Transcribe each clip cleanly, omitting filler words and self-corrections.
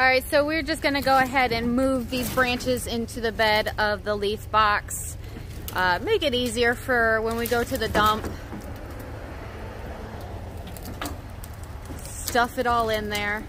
Alright, so we're just going to go ahead and move these branches into the bed of the leaf box. Make it easier for when we go to the dump. Stuff it all in there.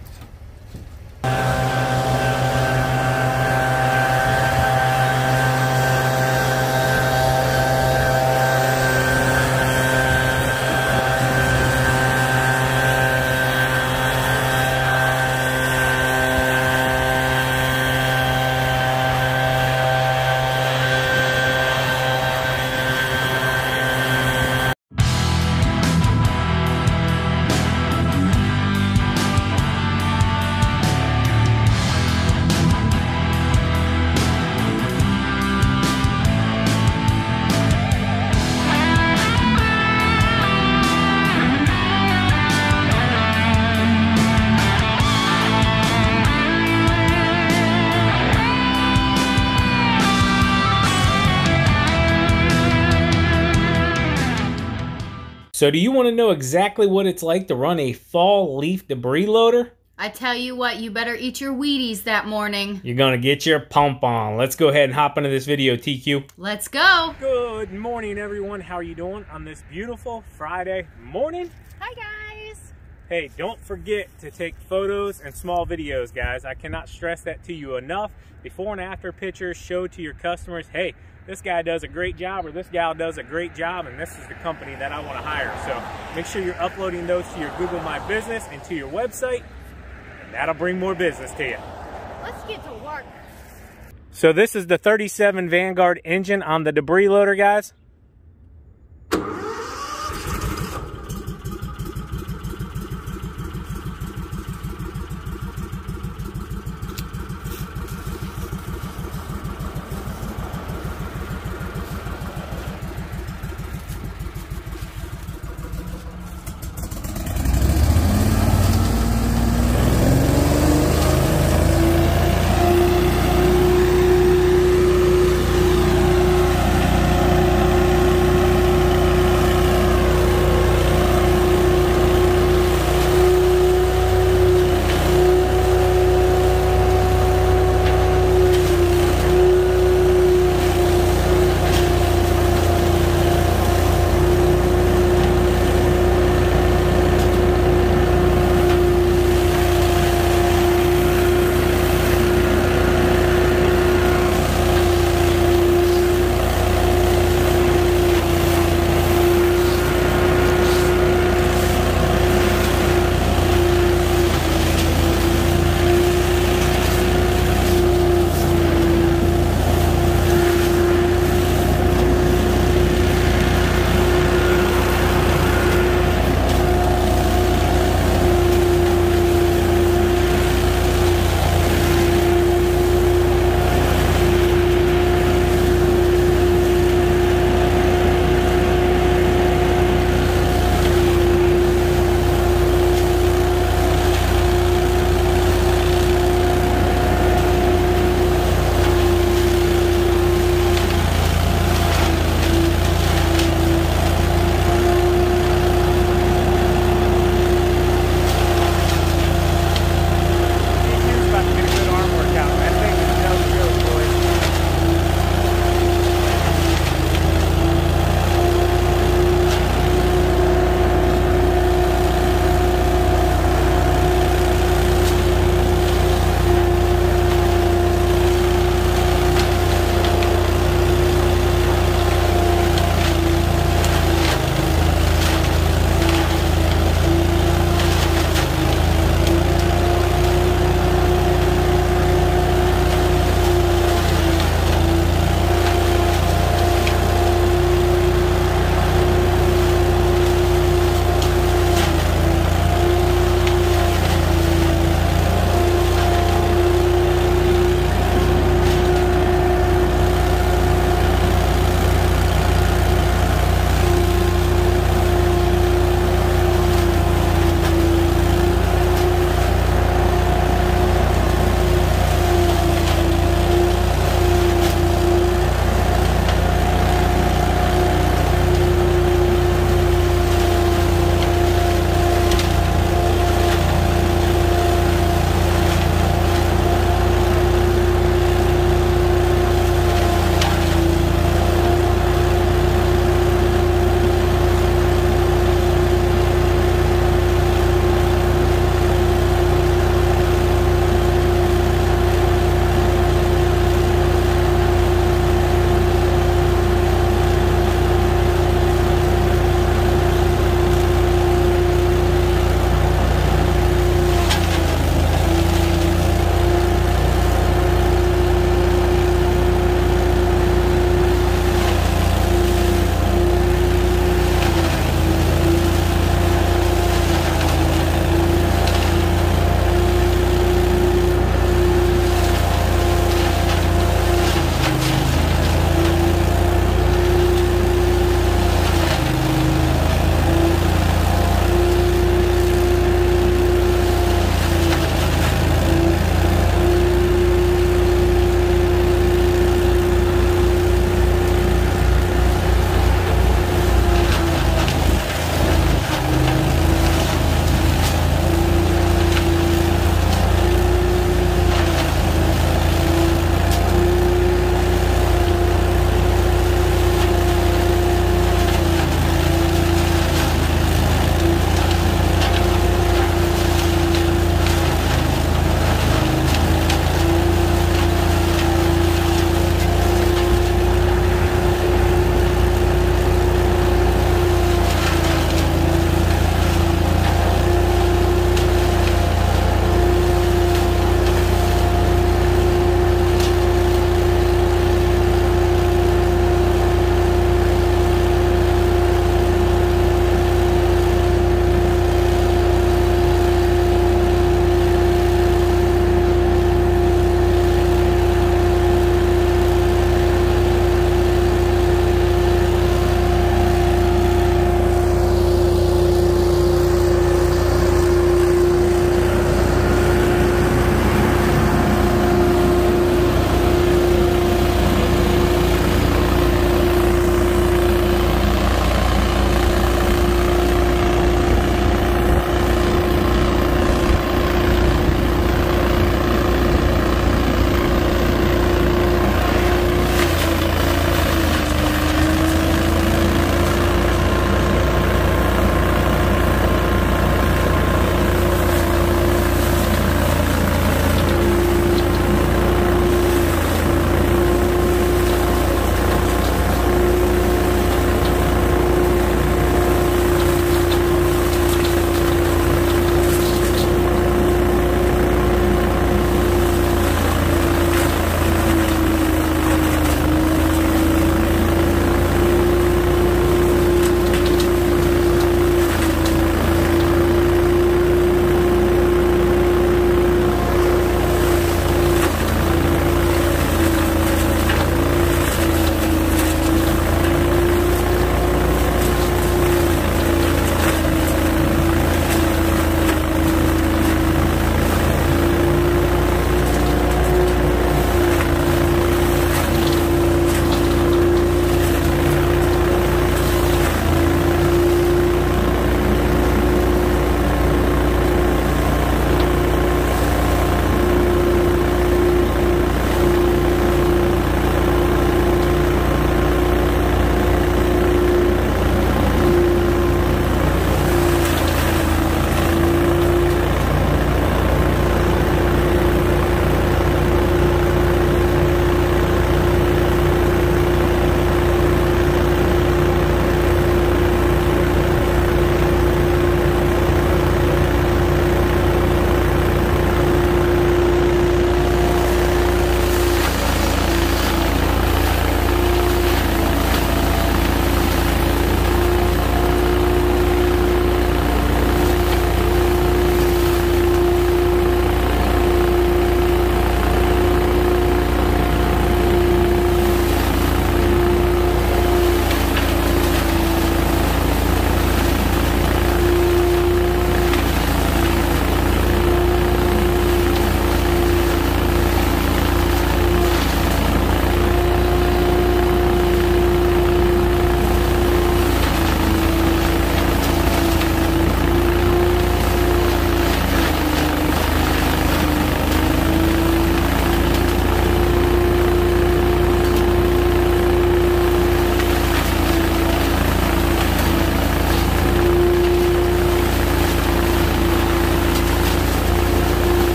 So do you want to know exactly what it's like to run a fall leaf debris loader? I tell you what, you better eat your Wheaties that morning. You're going to get your pump on. Let's go ahead and hop into this video, TQ. Let's go. Good morning, everyone. How are you doing on this beautiful Friday morning? Hi, guys. Hey, don't forget to take photos and small videos, guys. I cannot stress that to you enough. Before and after pictures show to your customers, hey, this guy does a great job or this gal does a great job and this is the company that I want to hire. So make sure you're uploading those to your Google My Business and to your website. And that'll bring more business to you. Let's get to work. So this is the 37 Vanguard engine on the debris loader, guys.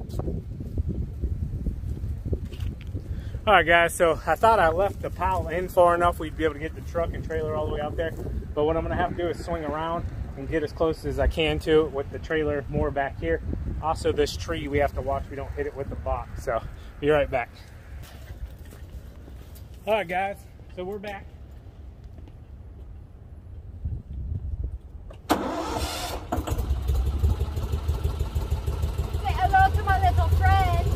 All right, guys, so I thought I left the pile in far enough we'd be able to get the truck and trailer all the way out there. But what I'm gonna have to do is swing around and get as close as I can to it with the trailer more back here. Also, this tree we have to watch we don't hit it with the box. So, be right back. All right, guys, so we're back. Say hello to my little friend.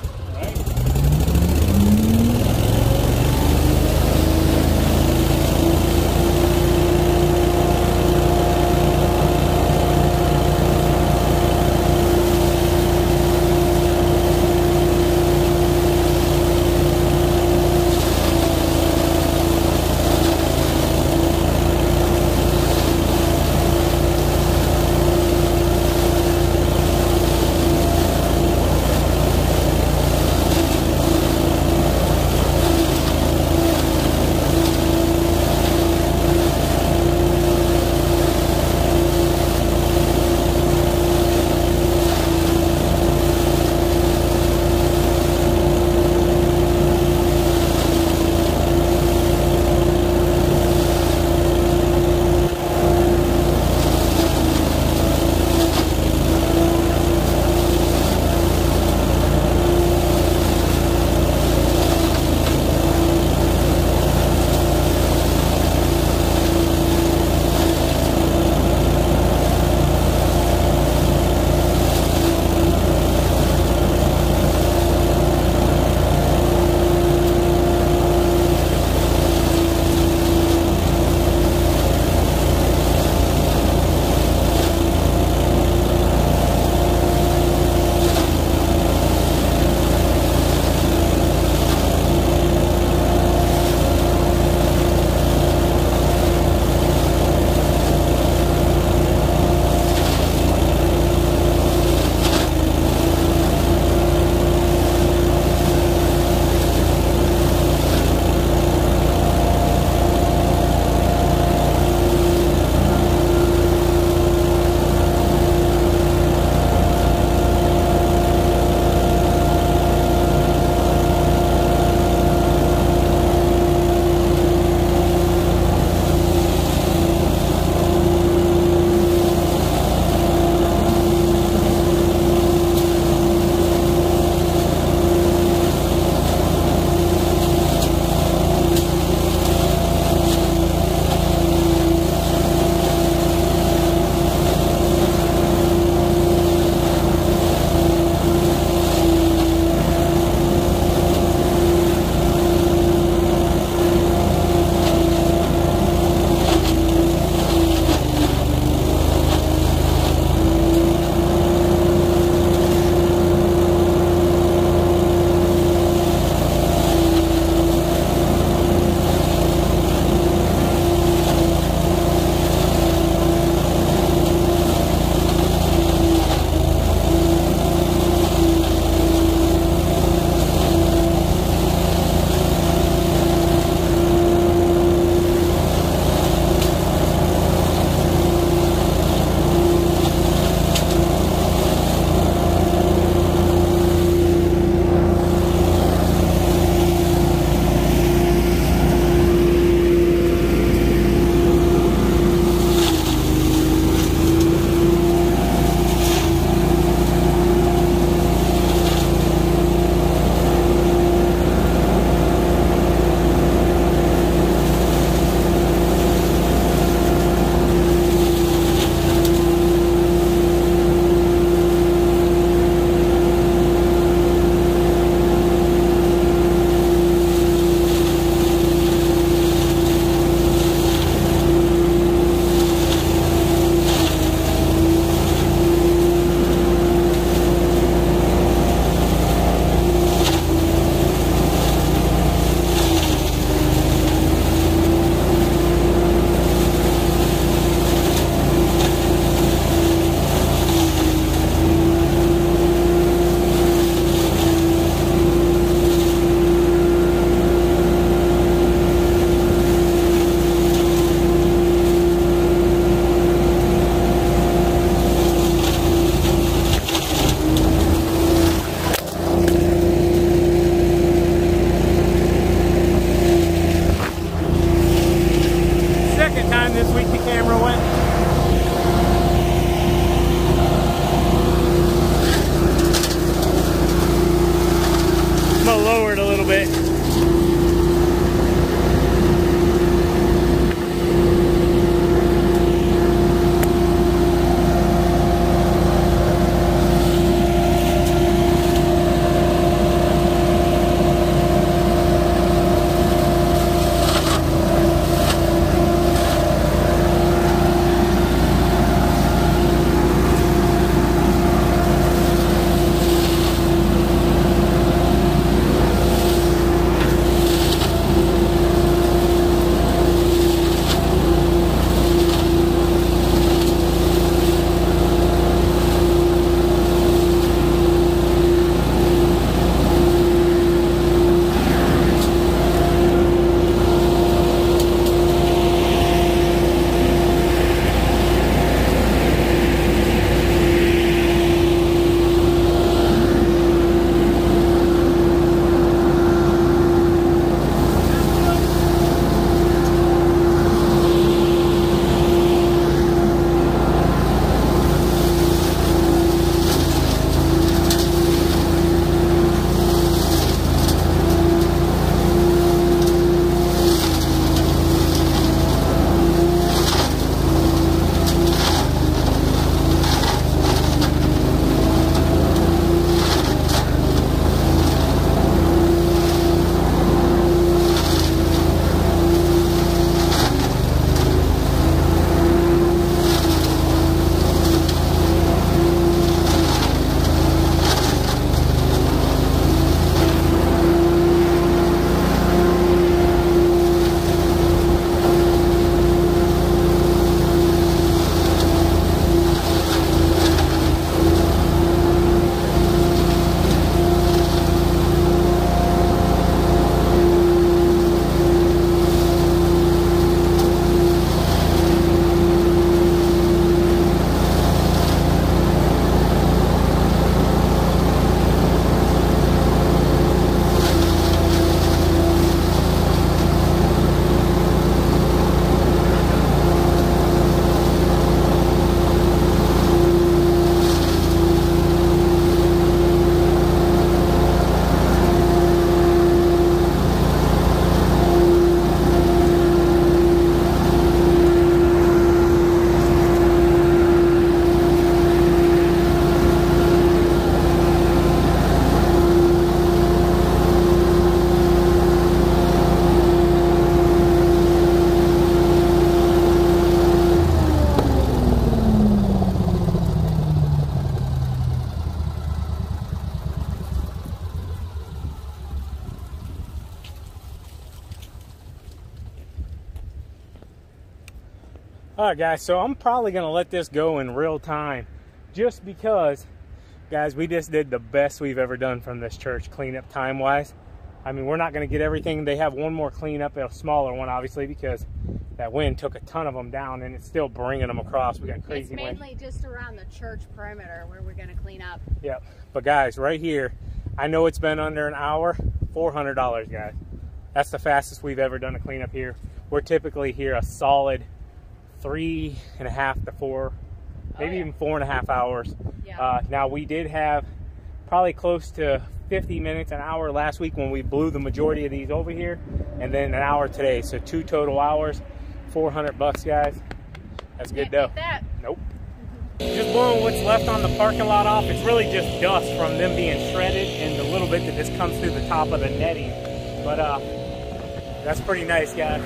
All right, guys, so I'm probably gonna let this go in real time just because, guys, we just did the best we've ever done from this church cleanup time-wise. I mean, we're not gonna get everything. They have one more cleanup, a smaller one, obviously, because that wind took a ton of them down and it's still bringing them across. We got crazy wind. It's mainly just around the church perimeter where we're gonna clean up. Yep, but guys, right here, I know it's been under an hour, $400, guys. That's the fastest we've ever done a cleanup here. We're typically here a solid 3.5 to 4, maybe even 4.5 hours. Yeah. Now we did have probably close to 50 minutes, an hour last week when we blew the majority of these over here, and then an hour today. So 2 total hours, $400, guys. That's good dough. Nope. Just blowing what's left on the parking lot off. It's really just dust from them being shredded and the little bit that just comes through the top of the netting. But that's pretty nice, guys.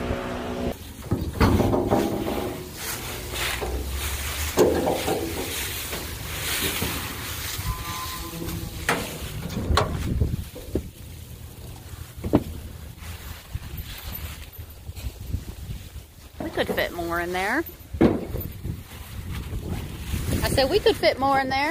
We could fit more in there. I said we could fit more in there.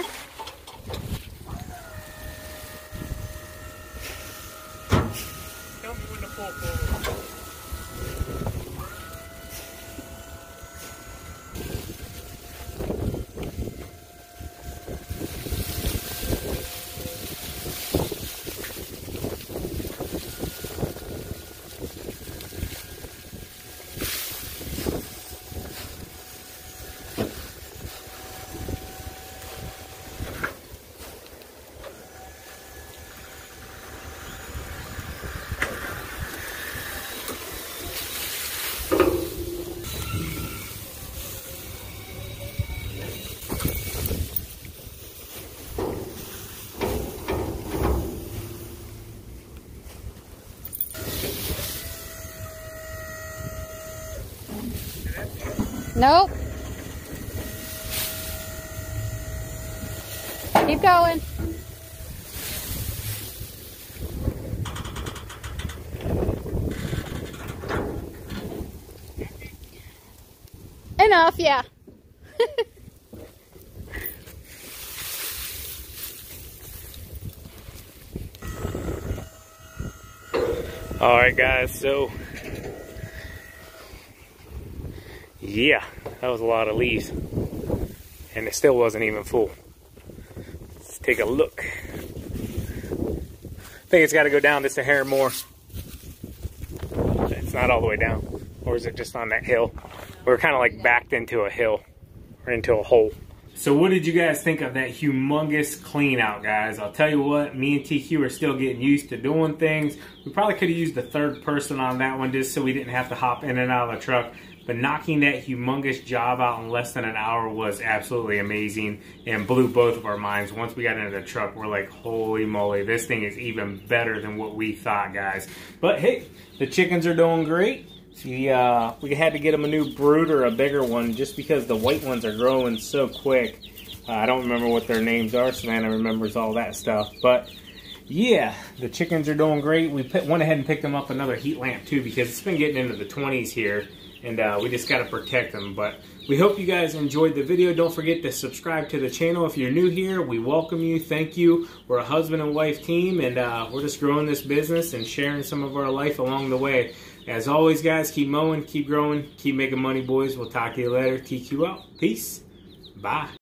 Nope. Keep going. Enough, yeah. All right, guys, so yeah, that was a lot of leaves, and it still wasn't even full. Let's take a look. I think it's got to go down just a hair more. It's not all the way down, or is it just on that hill? We're kind of like backed into a hill or into a hole. So what did you guys think of that humongous clean out, guys? I'll tell you what, me and TQ are still getting used to doing things. We probably could have used a third person on that one just so we didn't have to hop in and out of the truck. But knocking that humongous job out in less than an hour was absolutely amazing and blew both of our minds. Once we got into the truck, we're like, holy moly, this thing is even better than what we thought, guys. But hey, the chickens are doing great. We had to get them a new brood or a bigger one just because the white ones are growing so quick. I don't remember what their names are. Savannah remembers all that stuff. But yeah, the chickens are doing great. We went ahead and picked them up another heat lamp too because it's been getting into the 20s here. And we just got to protect them. But we hope you guys enjoyed the video. Don't forget to subscribe to the channel. If you're new here, we welcome you. Thank you. We're a husband and wife team, and we're just growing this business and sharing some of our life along the way. As always, guys, keep mowing, keep growing, keep making money, boys. We'll talk to you later. TQ out. Peace. Bye.